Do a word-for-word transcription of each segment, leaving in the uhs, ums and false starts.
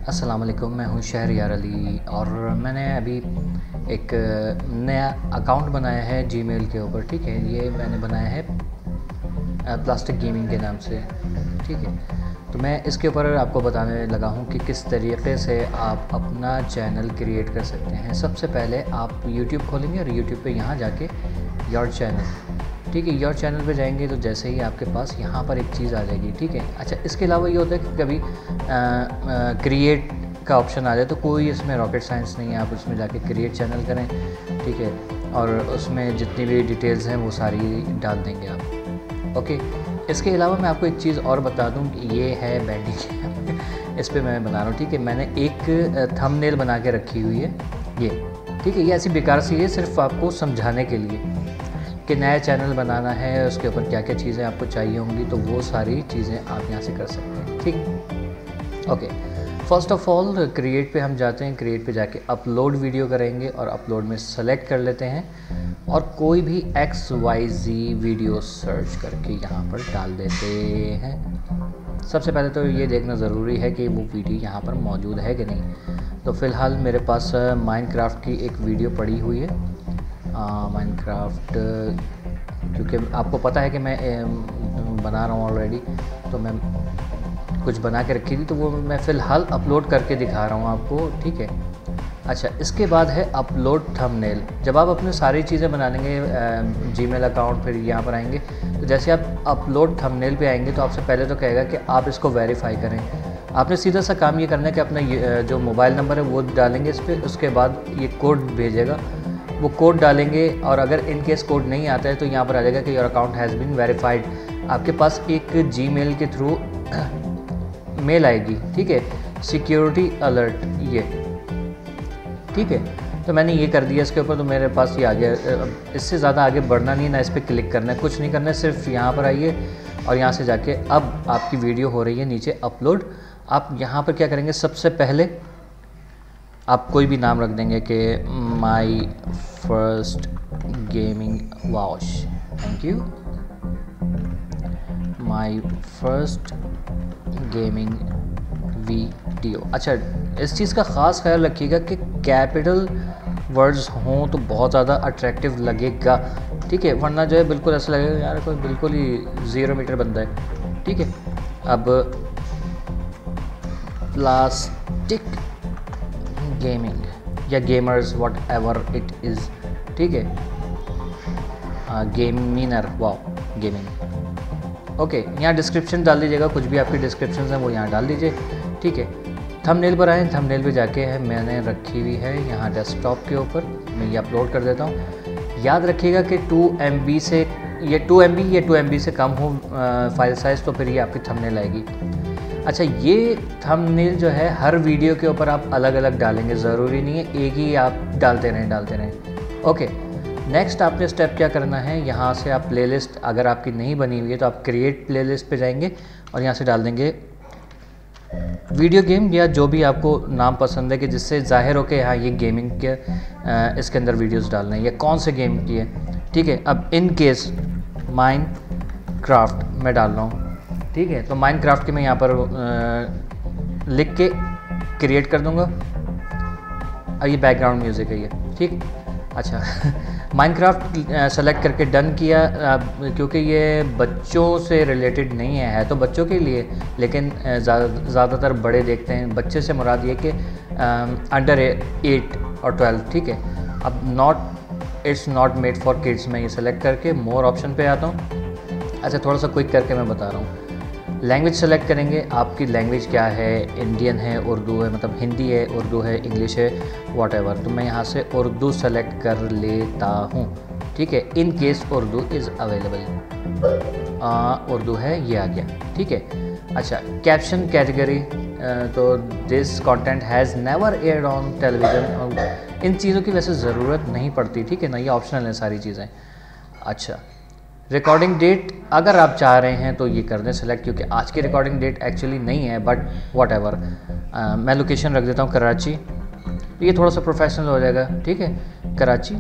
अस्सलाम वालेकुम, मैं हूँ शहरयार अली और मैंने अभी एक नया अकाउंट बनाया है जीमेल के ऊपर। ठीक है, ये मैंने बनाया है प्लास्टिक गेमिंग के नाम से। ठीक है, तो मैं इसके ऊपर आपको बताने लगा हूँ कि किस तरीके से आप अपना चैनल क्रिएट कर सकते हैं। सबसे पहले आप यूट्यूब खोलेंगे और यूट्यूब पे यहाँ जाके योर चैनल, ठीक है, योर चैनल पे जाएंगे तो जैसे ही आपके पास यहाँ पर एक चीज़ आ जाएगी। ठीक है, अच्छा, इसके अलावा ये होता है कि कभी क्रिएट का ऑप्शन आ जाए तो कोई इसमें रॉकेट साइंस नहीं है। आप उसमें जाके क्रिएट चैनल करें, ठीक है, और उसमें जितनी भी डिटेल्स हैं वो सारी डाल देंगे आप। ओके, इसके अलावा मैं आपको एक चीज़ और बता दूं कि ये है बैंडिंग इस पर मैं बना रहा हूँ। ठीक है, मैंने एक थंबनेल बना के रखी हुई है ये। ठीक है, ये ऐसी बेकार सी है, सिर्फ आपको समझाने के लिए कि नया चैनल बनाना है, उसके ऊपर क्या क्या चीज़ें आपको चाहिए होंगी, तो वो सारी चीज़ें आप यहाँ से कर सकते हैं। ठीक, okay, first of all create पे हम जाते हैं। क्रिएट पे जाके अपलोड वीडियो करेंगे और अपलोड में सेलेक्ट कर लेते हैं और कोई भी X Y Z video search करके यहाँ पर डाल देते हैं। सबसे पहले तो ये देखना ज़रूरी है कि वो वीडियो यहाँ पर मौजूद है कि नहीं। तो फ़िलहाल मेरे पास माइनक्राफ्ट की एक वीडियो पड़ी हुई है। माइनक्राफ्ट, क्योंकि आपको पता है कि मैं बना रहा हूँ ऑलरेडी, तो मैं कुछ बना के रखी थी, तो वो मैं फ़िलहाल अपलोड करके दिखा रहा हूँ आपको। ठीक है, अच्छा, इसके बाद है अपलोड थंबनेल। जब आप अपने सारी चीज़ें बना लेंगे, जीमेल अकाउंट, फिर यहाँ पर आएंगे, तो जैसे आप अपलोड थंबनेल पे आएंगे तो आपसे पहले तो कहेगा कि आप इसको वेरीफाई करें। आपने सीधा सा काम ये करना है कि अपना जो मोबाइल नंबर है वो डालेंगे इस पर, उसके बाद ये कोड भेजेगा, वो कोड डालेंगे और अगर इन केस कोड नहीं आता है तो यहाँ पर आ जाएगा कि your account has been verified. आपके पास एक जीमेल के थ्रू मेल आएगी, ठीक है, सिक्योरिटी अलर्ट ये। ठीक है, तो मैंने ये कर दिया इसके ऊपर, तो मेरे पास ये आ गया। इससे ज़्यादा आगे बढ़ना नहीं है ना, इस पर क्लिक करना है, कुछ नहीं करना है, सिर्फ यहाँ पर आइए और यहाँ से जाके अब आपकी वीडियो हो रही है नीचे अपलोड। आप यहाँ पर क्या करेंगे, सबसे पहले आप कोई भी नाम रख देंगे कि my first gaming wash, thank you, my first gaming video. अच्छा, इस चीज़ का ख़ास ख्याल रखिएगा कि कैपिटल वर्ड्स हों तो बहुत ज़्यादा अट्रैक्टिव लगेगा। ठीक है, वरना जो है बिल्कुल ऐसा लगेगा यार कोई बिल्कुल ही ज़ीरो मीटर बंदा है। ठीक है, अब प्लास्टिक गेमिंग या gamers whatever it is, ठीक है, गेमिनर, वाओ गेमिंग। ओके, यहाँ डिस्क्रिप्शन डाल दीजिएगा, कुछ भी आपकी डिस्क्रिप्शन हैं वो यहाँ डाल दीजिए। ठीक है, थंबनेल पर आए, थंबनेल पे जाके है मैंने रखी हुई है यहाँ डेस्कटॉप के ऊपर, मैं ये अपलोड कर देता हूँ। याद रखिएगा कि टू एम बी से ये टू एम बी या टू एम बी से कम हो फाइल साइज़, तो फिर ये आपकी थंबनेल आएगी। अच्छा, ये थंबनेल जो है हर वीडियो के ऊपर आप अलग अलग डालेंगे, ज़रूरी नहीं है एक ही आप डालते रहें डालते रहें ओके, नेक्स्ट आपने स्टेप क्या करना है, यहाँ से आप प्लेलिस्ट, अगर आपकी नहीं बनी हुई है तो आप क्रिएट प्लेलिस्ट पे जाएंगे और यहाँ से डाल देंगे वीडियो गेम या जो भी आपको नाम पसंद है, कि जिससे जाहिर हो कि हाँ ये गेमिंग के इसके अंदर वीडियोस डालना है या कौन से गेम की है। ठीक है, अब इन केस माइनक्राफ्ट मैं डाल रहा हूँ। ठीक है, तो माइनक्राफ्ट के मैं यहाँ पर आ, लिख के क्रिएट कर दूँगा और ये बैकग्राउंड म्यूज़िक है ये। ठीक, अच्छा माइनक्राफ्ट सेलेक्ट करके डन किया, क्योंकि ये बच्चों से रिलेटेड नहीं है, है तो बच्चों के लिए, लेकिन ज़्यादातर बड़े देखते हैं। बच्चे से मुराद ये कि अंडर एट और ट्वेल्व। ठीक है, अब not it's not made for kids, मैं ये सेलेक्ट करके मोर ऑप्शन पे आता हूँ। अच्छा, थोड़ा सा क्विक करके मैं बता रहा हूँ। लैंग्वेज सेलेक्ट करेंगे, आपकी लैंग्वेज क्या है, इंडियन है, उर्दू है, मतलब हिंदी है, उर्दू है, इंग्लिश है, वॉट एवर, तो मैं यहाँ से उर्दू सेलेक्ट कर लेता हूँ। ठीक है, in case Urdu is available, Urdu है, ये आ गया। ठीक है, अच्छा, कैप्शन कैटेगरी, तो this content has never aired on television, इन चीज़ों की वैसे ज़रूरत नहीं पड़ती। ठीक है ना, ये ऑप्शनल है सारी चीज़ें। अच्छा, रिकॉर्डिंग डेट अगर आप चाह रहे हैं तो ये कर दें सेलेक्ट, क्योंकि आज की रिकॉर्डिंग डेट एक्चुअली नहीं है, बट वॉट एवर, मैं लोकेशन रख देता हूँ कराची, ये थोड़ा सा प्रोफेशनल हो जाएगा। ठीक है, कराची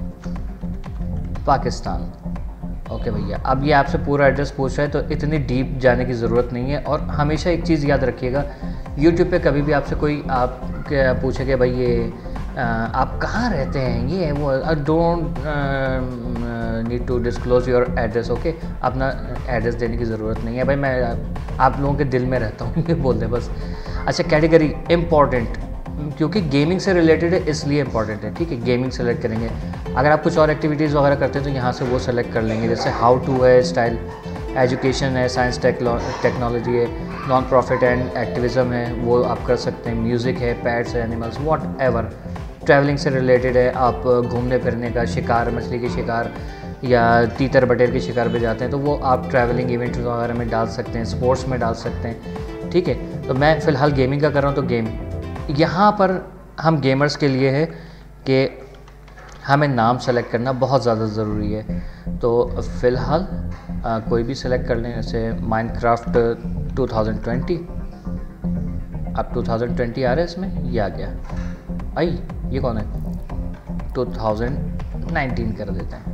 पाकिस्तान। ओके भैया, अब ये आपसे पूरा एड्रेस पूछ रहा है तो इतनी डीप जाने की ज़रूरत नहीं है। और हमेशा एक चीज़ याद रखिएगा यूट्यूब पे कभी भी आपसे कोई आप पूछे कि भाई ये आ, आप कहाँ रहते हैं, ये वो, don't need to disclose your address, okay. अपना एड्रेस देने की ज़रूरत नहीं है भाई, मैं आप लोगों के दिल में रहता हूँ, ये बोल दे बस। अच्छा, कैटेगरी इम्पॉर्टेंट, क्योंकि गेमिंग से रिलेटेड है इसलिए इम्पॉर्टेंट है, ठीक है। गेमिंग सेलेक्ट करेंगे। अगर आप कुछ और एक्टिविटीज़ वगैरह करते हैं तो यहाँ से वो सेलेक्ट कर लेंगे, जैसे हाउ टू है, स्टाइल, एजुकेशन है, साइंस टेक्नोलॉजी है, नॉन प्रॉफिट एंड एक्टिविज़म है, वो आप कर सकते हैं। म्यूज़िक है, पैट्स है, एनिमल्स, वॉट एवर। ट्रैवलिंग से रिलेटेड है, आप घूमने फिरने का, शिकार, मछली के शिकार या तीतर बटेर के शिकार पे जाते हैं तो वो आप ट्रैवलिंग इवेंट्स वगैरह में डाल सकते हैं, स्पोर्ट्स में डाल सकते हैं, ठीक है। तो मैं फ़िलहाल गेमिंग का कर रहा हूँ, तो गेम यहाँ पर हम गेमर्स के लिए है कि हमें नाम सेलेक्ट करना बहुत ज़्यादा ज़रूरी है। तो फ़िलहाल कोई भी सेलेक्ट कर लें, जैसे माइनक्राफ्ट टू थाउजेंड ट्वेंटी। अब टू थाउजेंड ट्वेंटी आ रहा है इसमें, ये आ गया। आई ये कौन है, टू थाउजेंड नाइनटीन कर देते हैं,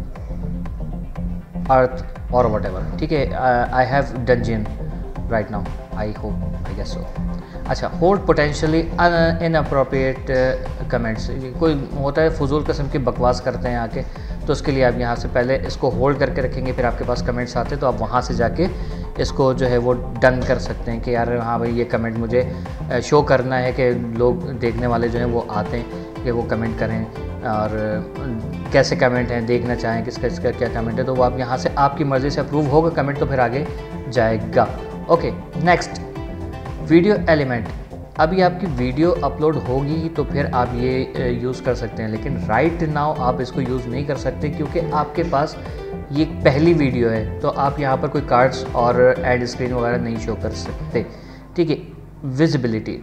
अर्थ और वट एवर, ठीक है। I have dungeon right now, I hope, I guess so. अच्छा, होल्ड पोटेंशियली इनअप्रोप्रिएट कमेंट्स। कोई होता है फजूल किस्म की बकवास करते हैं आके, तो उसके लिए आप यहाँ से पहले इसको होल्ड करके रखेंगे, फिर आपके पास कमेंट्स आते हैं तो आप वहाँ से जाके इसको जो है वो डन कर सकते हैं कि यार हाँ भाई ये कमेंट मुझे शो करना है, कि लोग देखने वाले जो हैं वो आते हैं कि वो कमेंट करें और कैसे कमेंट हैं, देखना चाहें किसका किसका क्या कमेंट है, तो वो आप यहाँ से आपकी मर्ज़ी से अप्रूव होगा कमेंट तो फिर आगे जाएगा। Okay, next video element. अभी आपकी वीडियो अपलोड होगी तो फिर आप ये यूज़ कर सकते हैं, लेकिन राइट नाउ आप इसको यूज़ नहीं कर सकते क्योंकि आपके पास ये पहली वीडियो है, तो आप यहाँ पर कोई कार्ड्स और एड स्क्रीन वगैरह नहीं शो कर सकते, ठीक है। विजिबिलिटी,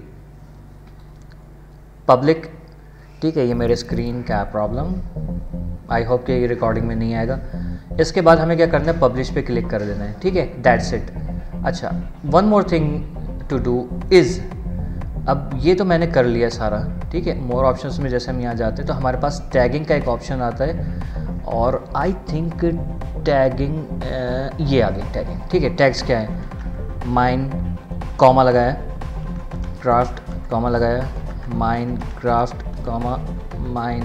पब्लिक, ठीक है, ये मेरे स्क्रीन का प्रॉब्लम, आई होप कि ये रिकॉर्डिंग में नहीं आएगा। इसके बाद हमें क्या करना है, पब्लिश पे क्लिक कर देना है, ठीक है, दैट्स इट। अच्छा, one more thing to do is, अब ये तो मैंने कर लिया सारा, ठीक है। मोर ऑप्शंस में जैसे हम यहाँ जाते हैं तो हमारे पास टैगिंग का एक ऑप्शन आता है, और आई थिंक टैगिंग ये आ गई टैगिंग, ठीक है। टैग्स क्या है, माइन कॉमा लगाया, क्राफ्ट कॉमा लगाया, mine craft comma mine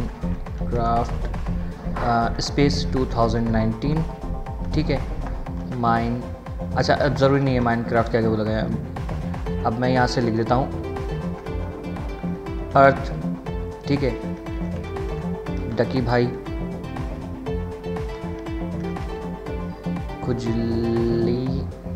craft space two thousand nineteen, ठीक है। माइन, अच्छा अब ज़रूरी नहीं है माइन क्राफ्ट क्या क्या वो लगाया, अब मैं यहाँ से लिख देता हूँ अर्थ, ठीक है। डकी भाई, खुजली,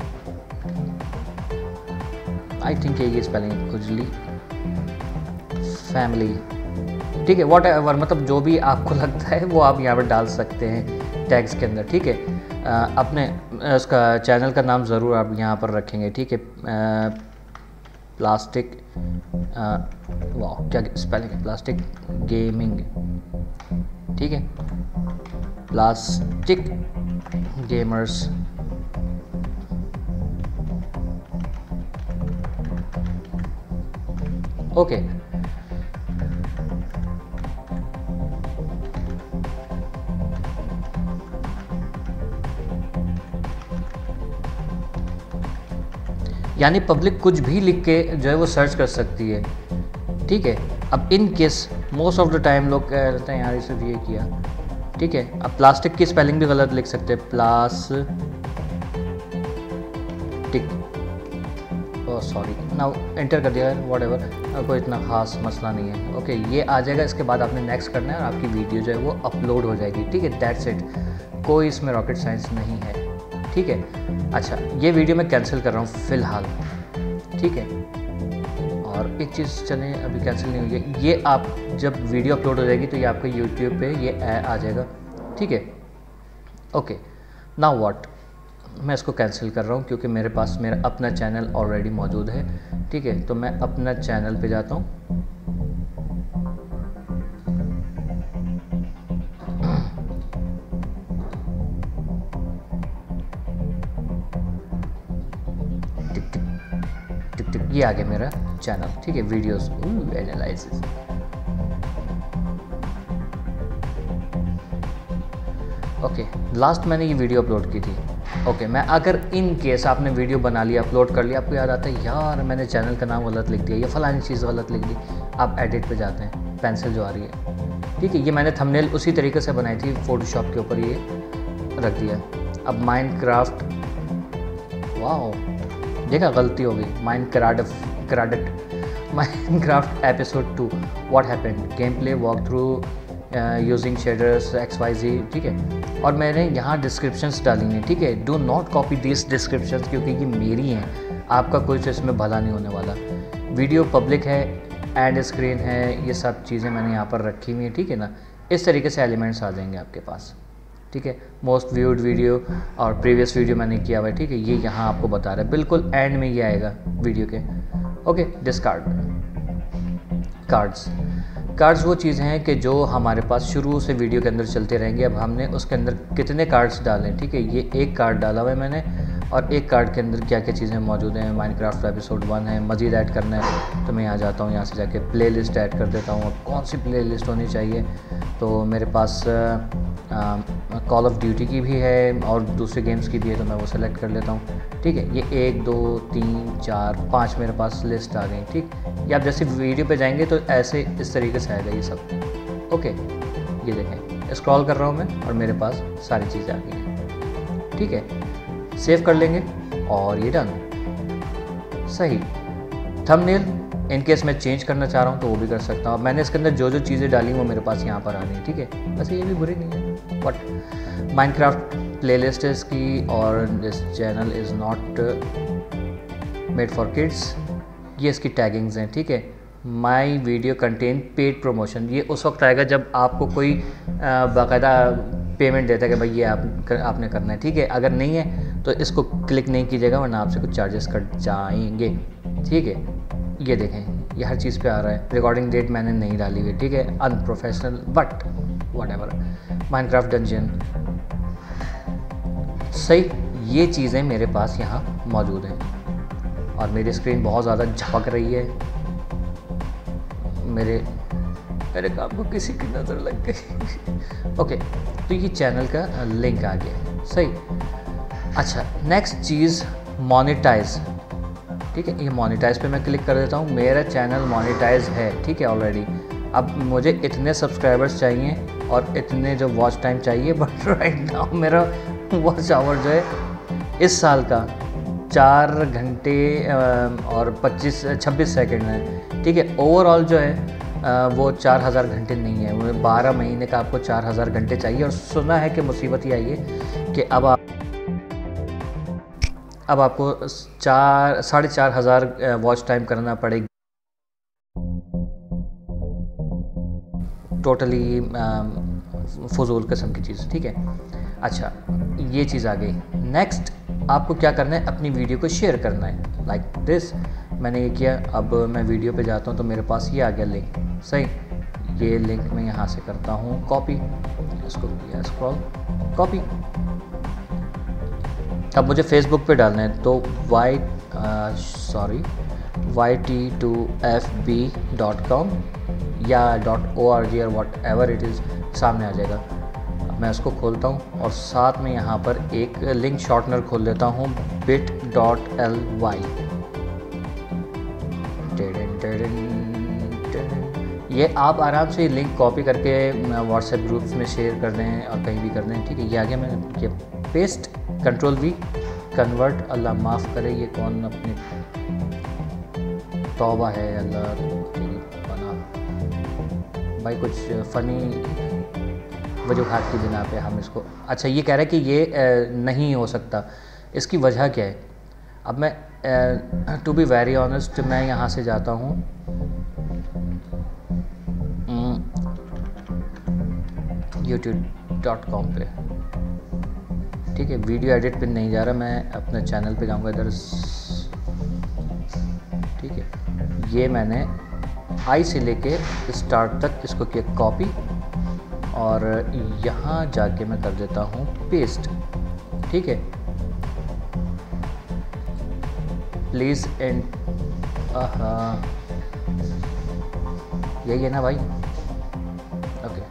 आई थिंक ये स्पेलिंग है, खुजली फैमिली, ठीक है। वॉट एवर, मतलब जो भी आपको लगता है वो आप यहाँ पर डाल सकते हैं टैग्स के अंदर, ठीक है। अपने उसका चैनल का नाम ज़रूर आप यहाँ पर रखेंगे, ठीक है। प्लास्टिक, वाह क्या स्पेलिंग है, प्लास्टिक गेमिंग, ठीक है, प्लास्टिक गेमर्स, ओके। यानी पब्लिक कुछ भी लिख के जो है वो सर्च कर सकती है, ठीक है। अब in case most of the time लोग कहते हैं यार ये सिर्फ ये किया, ठीक है। अब प्लास्टिक की स्पेलिंग भी गलत लिख सकते हैं, plastic, oh sorry, now enter कर दिया है, वॉट एवर, कोई इतना खास मसला नहीं है, ओके। ये आ जाएगा, इसके बाद आपने नेक्स्ट करना है और आपकी वीडियो जो है वो अपलोड हो जाएगी, ठीक है, दैट्स इट। कोई इसमें रॉकेट साइंस नहीं है, ठीक है। अच्छा, ये वीडियो मैं कैंसिल कर रहा हूँ फ़िलहाल, ठीक है। और एक चीज़ चलें, अभी कैंसिल नहीं हुई है, ये आप जब वीडियो अपलोड हो जाएगी तो ये आपका यूट्यूब पे ये आ जाएगा, ठीक है, ओके। नाउ व्हाट, मैं इसको कैंसिल कर रहा हूँ क्योंकि मेरे पास मेरा अपना चैनल ऑलरेडी मौजूद है, ठीक है। तो मैं अपना चैनल पे जाता हूँ, ये आ गया मेरा चैनल, ठीक है, वीडियोस एनालिसिस, ओके। लास्ट मैंने ये वीडियो अपलोड की थी, ओके मैं अगर इन केस आपने वीडियो बना लिया, अपलोड कर लिया, आपको याद आता है यार मैंने चैनल का नाम गलत लिख दिया या फलानी चीज़ गलत लिख दी, आप एडिट पे जाते हैं, पेंसिल जो आ रही है, ठीक है। ये मैंने थंबनेल उसी तरीके से बनाई थी, फोटोशॉप के ऊपर ये रख दिया। अब माइनक्राफ्ट, वाओ देखा गलती हो गई, Minecraft craft Minecraft episode two what happened, game play walk through using shaders X Y Z, ठीक है। और मैंने यहाँ डिस्क्रिप्शंस डाली हैं, ठीक है। Do not copy this descriptions क्योंकि ये मेरी हैं, आपका कुछ इसमें भला नहीं होने वाला। वीडियो पब्लिक है, एंड स्क्रीन है, ये सब चीज़ें मैंने यहाँ पर रखी हुई हैं, ठीक है ना। इस तरीके से एलिमेंट्स आ जाएंगे आपके पास, ठीक है। मोस्ट व्यूड वीडियो और प्रीवियस वीडियो मैंने किया हुआ है, ठीक है। ये यहाँ आपको बता रहा है, बिल्कुल एंड में ये आएगा वीडियो के। Okay, discard cards. कार्ड्स वो चीज़ें हैं कि जो हमारे पास शुरू से वीडियो के अंदर चलते रहेंगे। अब हमने उसके अंदर कितने कार्ड्स डालें, ठीक है। ये एक कार्ड डाला हुआ है मैंने, और एक कार्ड के अंदर क्या क्या चीज़ें मौजूद हैं। माइनक्राफ्ट एपिसोड वन है, मज़ीद ऐड करना है तो मैं यहाँ जाता हूँ, यहाँ से जाके प्ले लिस्ट ऐड कर देता हूँ। अब कौन सी प्ले लिस्ट होनी चाहिए, तो मेरे पास कॉल ऑफ ड्यूटी की भी है और दूसरे गेम्स की भी है, तो मैं वो सेलेक्ट कर लेता हूँ, ठीक है। ये एक दो तीन चार पाँच मेरे पास लिस्ट आ गई, ठीक। ये आप जैसे वीडियो पे जाएंगे तो ऐसे इस तरीके से आएगा ये सब। ओके, ये देखें स्क्रॉल कर रहा हूँ मैं और मेरे पास सारी चीज़ें आ गई हैं, ठीक है। सेव कर लेंगे और ये डन। सही। थंबनेल इन केस मैं चेंज करना चाह रहा हूँ तो वो भी कर सकता हूँ। मैंने इसके अंदर जो जो चीज़ें डाली वो मेरे पास यहाँ पर आ गई, ठीक है। वैसे ये भी बुरी नहीं है, बट माइनक्राफ्ट प्लेलिस्ट है इसकी, और this channel is not made for kids. ये इसकी टैगिंग्स हैं, ठीक है। My video content paid promotion, ये उस वक्त आएगा जब आपको कोई बाकायदा पेमेंट देता है कि भाई ये आप कर, आपने करना है, ठीक है। अगर नहीं है तो इसको क्लिक नहीं कीजिएगा वरना आपसे कुछ चार्जेस कट जाएंगे, ठीक है। ये देखें ये हर चीज़ पे आ रहा है। रिकॉर्डिंग डेट मैंने नहीं डाली हुई, ठीक है, unprofessional, but whatever. Minecraft dungeon, सही। ये चीज़ें मेरे पास यहाँ मौजूद हैं और मेरी स्क्रीन बहुत ज़्यादा झपक रही है। मेरे मेरे काम को किसी की नज़र लग गई। ओके, तो ये चैनल का लिंक आ गया, सही। अच्छा, नेक्स्ट चीज़ मोनेटाइज, ठीक है। ये मोनेटाइज पे मैं क्लिक कर देता हूँ। मेरा चैनल मोनेटाइज है, ठीक है, ऑलरेडी। अब मुझे इतने सब्सक्राइबर्स चाहिए और इतने जो वॉच टाइम चाहिए, बट राइट नाउ मेरा वॉच आवर जो है इस साल का चार घंटे और पच्चीस छब्बीस सेकंड है, ठीक है। ओवरऑल जो है वो चार हज़ार घंटे नहीं है, वो बारह महीने का आपको चार हज़ार घंटे चाहिए। और सुना है कि मुसीबत ये आई है कि अब आप अब आपको चार साढ़े चार हज़ार वॉच टाइम करना पड़ेगी, टोटली फजूल किस्म की चीज़, ठीक है। अच्छा, ये चीज़ आ गई। नेक्स्ट आपको क्या करना है, अपनी वीडियो को शेयर करना है, लाइक दिस। मैंने ये किया। अब मैं वीडियो पे जाता हूँ तो मेरे पास ये आ गया लिंक, सही। ये लिंक मैं यहाँ से करता हूँ कॉपी, इसको किया स्क्रॉल, कॉपी। अब मुझे फेसबुक पे डालना है तो Y sorry Y T two F B dot com या डॉट ओ आर जी और वॉट एवर इट इज़ सामने आ जाएगा। मैं उसको खोलता हूँ और साथ में यहाँ पर एक लिंक शॉर्टनर खोल लेता हूँ, बिट डॉट एल वाई। ये आप आराम से लिंक कॉपी करके व्हाट्सएप ग्रुप्स में शेयर कर दें और कहीं भी कर दें, ठीक है। ये आगे मैंने ये paste, control V, convert. Allah माफ़ करे, ये कौन अपने तौबा है अल्लाह बना भाई, कुछ फ़नी वजूहात की बिना पे हम इसको। अच्छा, ये कह रहा है कि ये नहीं हो सकता, इसकी वजह क्या है। अब मैं टू बी वेरी ऑनेस्ट मैं यहाँ से जाता हूँ यूट्यूब डॉट कॉम पे, ठीक है। वीडियो एडिट पे नहीं जा रहा, मैं अपने चैनल पे जाऊँगा इधर, ठीक है। ये मैंने आई से लेके स्टार्ट तक इसको किया कॉपी और यहाँ जाके मैं कर देता हूँ पेस्ट, ठीक है। प्लीज़ एंड यही है ना भाई, ओके।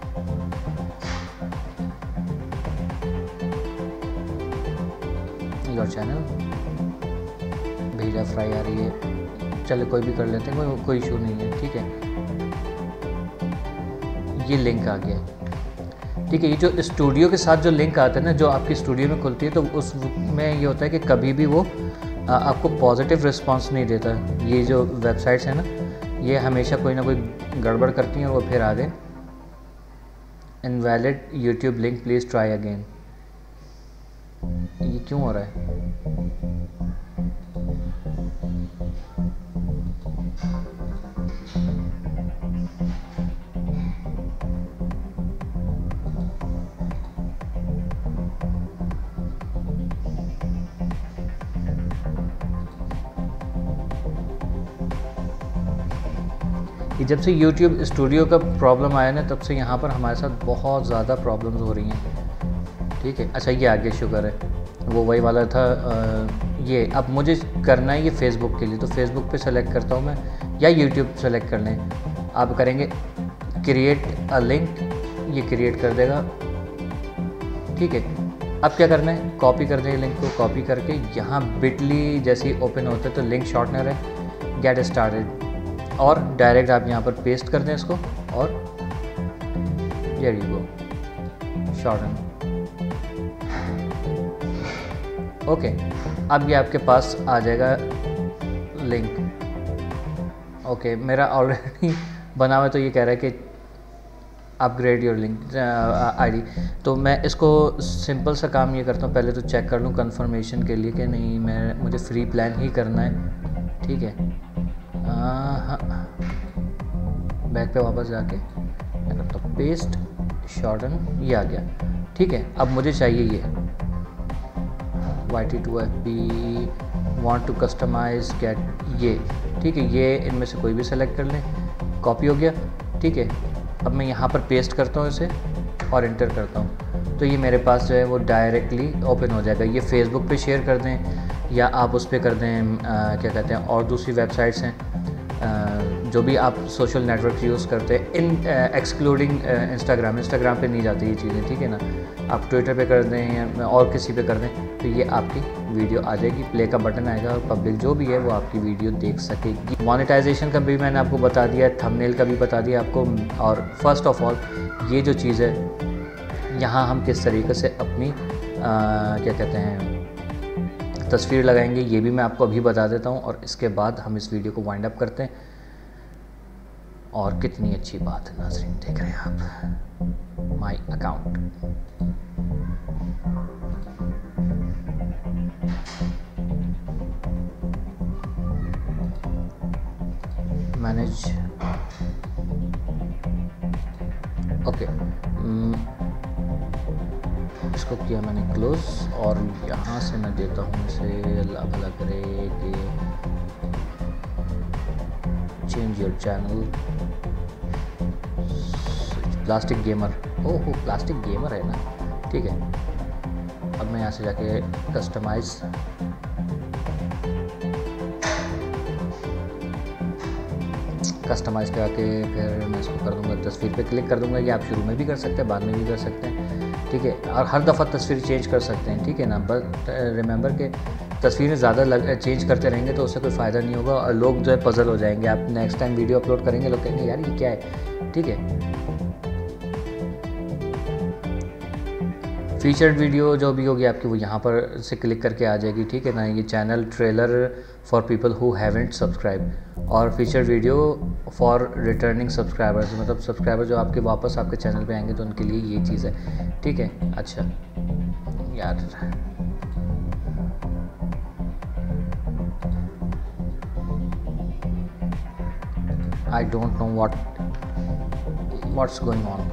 योर चैनल, भेजा फ्राई आ रही है, चलो कोई भी कर लेते हैं, कोई कोई इशू नहीं है, ठीक है। ये लिंक आ गया, ठीक है। ये जो स्टूडियो के साथ जो लिंक आता है ना, जो आपकी स्टूडियो में खुलती है, तो उस में ये होता है कि कभी भी वो आ, आपको पॉजिटिव रिस्पांस नहीं देता। ये जो वेबसाइट्स हैं ना, ये हमेशा कोई ना कोई गड़बड़ करती हैं और वो फिर आगे invalid YouTube link please try again. ये क्यों हो रहा है? ये जब से YouTube स्टूडियो का प्रॉब्लम आया ना, तब से यहाँ पर हमारे साथ बहुत ज़्यादा प्रॉब्लम्स हो रही हैं, ठीक है। अच्छा, ये आगे शुगर है, वो वही वाला था। आ, ये अब मुझे करना है ये फेसबुक के लिए, तो फेसबुक पे सेलेक्ट करता हूँ मैं, या यूट्यूब सेलेक्ट कर लें। आप करेंगे क्रिएट अ लिंक, ये क्रिएट कर देगा, ठीक है। अब क्या करना है, कॉपी कर देंगे लिंक को, कॉपी करके यहाँ बिटली जैसे ही ओपन होता है तो लिंक शॉर्टनर है, गेट स्टार्टेड, और डायरेक्ट आप यहाँ पर पेस्ट कर दें इसको, और here you go, shorten. Okay, अब ये आपके पास आ जाएगा लिंक। ओके, मेरा ऑलरेडी बना हुआ, तो ये कह रहा है कि अपग्रेड योर लिंक आईडी। तो मैं इसको सिंपल सा काम ये करता हूँ, पहले तो चेक कर लूँ कंफर्मेशन के लिए कि नहीं, मैं मुझे फ्री प्लान ही करना है, ठीक है। हाँ, बैक पे वापस जाके मैं करता हूँ पेस्ट, शॉर्टन, ये आ गया, ठीक है। अब मुझे चाहिए ये Y T two F B want to customize get, ये ठीक है। ये इनमें से कोई भी सेलेक्ट कर लें, कॉपी हो गया, ठीक है। अब मैं यहाँ पर पेस्ट करता हूँ इसे और इंटर करता हूँ, तो ये मेरे पास जो है वो डायरेक्टली ओपन हो जाएगा। ये फेसबुक पे शेयर कर दें, या आप उस पर कर दें, आ, क्या कहते हैं, और दूसरी वेबसाइट्स हैं, आ, जो भी आप सोशल नेटवर्क यूज़ करते हैं, इन एक्सक्लूडिंग इंस्टाग्राम। इंस्टाग्राम पे नहीं जाती ये चीज़ें, ठीक है ना। आप ट्विटर पे कर दें या और किसी पे कर दें, तो ये आपकी वीडियो आ जाएगी, प्ले का बटन आएगा और पब्लिक जो भी है वो आपकी वीडियो देख सकेगी। मोनेटाइजेशन का भी मैंने आपको बता दिया, थंबनेल का भी बता दिया आपको, और फर्स्ट ऑफ ऑल ये जो चीज़ है, यहाँ हम किस तरीके से अपनी आ, क्या कहते हैं तस्वीर लगाएंगे, ये भी मैं आपको अभी बता देता हूँ, और इसके बाद हम इस वीडियो को वाइंड अप करते हैं। और कितनी अच्छी बात है नाज़रीन, देख रहे हैं आप माई अकाउंट। मैनेज, ओके, इसको किया मैंने क्लोज, और यहाँ से मैं देता हूँ इसे, अल्लाह भला करे कि change your channel, plastic gamer. Oh, plastic gamer है ना, ठीक है। अब मैं यहाँ से जाके कस्टमाइज, कस्टमाइज़ करके फिर मैं इसको कर दूंगा, तस्वीर पे क्लिक कर दूंगा। ये आप शुरू में भी कर सकते हैं, बाद में भी कर सकते हैं, ठीक है। और हर दफ़ा तस्वीर चेंज कर सकते हैं, ठीक है ना। बट रिमेंबर के तस्वीरें ज़्यादा लग चेंज करते रहेंगे तो उससे कोई फ़ायदा नहीं होगा, और लोग जो है पजल हो जाएंगे। आप नेक्स्ट टाइम वीडियो अपलोड करेंगे, लोग कहेंगे यार ये क्या है, ठीक है। फीचर्ड वीडियो जो भी होगी आपकी, वो यहाँ पर से क्लिक करके आ जाएगी, ठीक है ना। ये channel trailer for people who haven't subscribe, और featured video for returning subscribers, मतलब सब्सक्राइबर जो आपके वापस आपके चैनल पे आएंगे तो उनके लिए ये चीज़ है, ठीक है। अच्छा यार, I don't know what what's going on.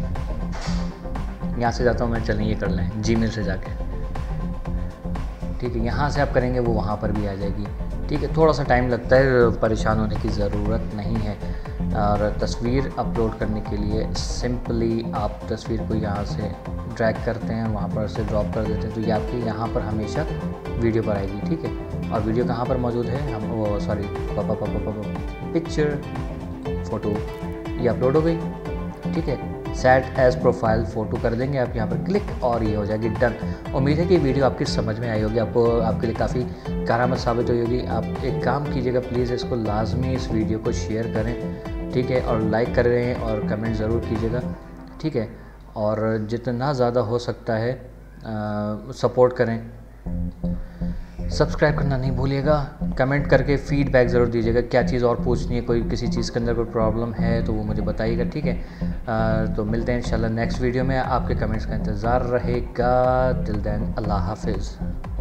यहाँ से जाता हूँ मैं, चलें ये कर लें जीमेल से जाके, ठीक है। यहाँ से आप करेंगे वो वहाँ पर भी आ जाएगी, ठीक है। थोड़ा सा टाइम लगता है, परेशान होने की ज़रूरत नहीं है। और तस्वीर अपलोड करने के लिए सिंपली आप तस्वीर को यहाँ से ड्रैग करते हैं, वहाँ पर से ड्रॉप कर देते हैं, तो ये आपकी यहाँ पर हमेशा वीडियो पर आएगी, ठीक है। और वीडियो कहाँ पर मौजूद है, हम वो सॉरी पिक्चर फ़ोटो, ये अपलोड हो गई, ठीक है। सेट एज प्रोफाइल फ़ोटो कर देंगे आप यहाँ पर क्लिक और ये हो जाएगी डन। उम्मीद है कि वीडियो आपकी समझ में आई होगी, आपको आपके लिए काफ़ी कारामद साबित हुई होगी। आप एक काम कीजिएगा, प्लीज़ इसको लाजमी इस वीडियो को शेयर करें, ठीक है, और लाइक करें और कमेंट ज़रूर कीजिएगा, ठीक है, और जितना ज़्यादा हो सकता है सपोर्ट करें। सब्सक्राइब करना नहीं भूलिएगा, कमेंट करके फीडबैक ज़रूर दीजिएगा, क्या चीज़ और पूछनी है, कोई किसी चीज़ के अंदर कोई प्रॉब्लम है तो वो मुझे बताइएगा, ठीक है। आ, तो मिलते हैं इंशाल्लाह नेक्स्ट वीडियो में, आपके कमेंट्स का इंतज़ार रहेगा। टिल देन अल्लाह हाफिज़।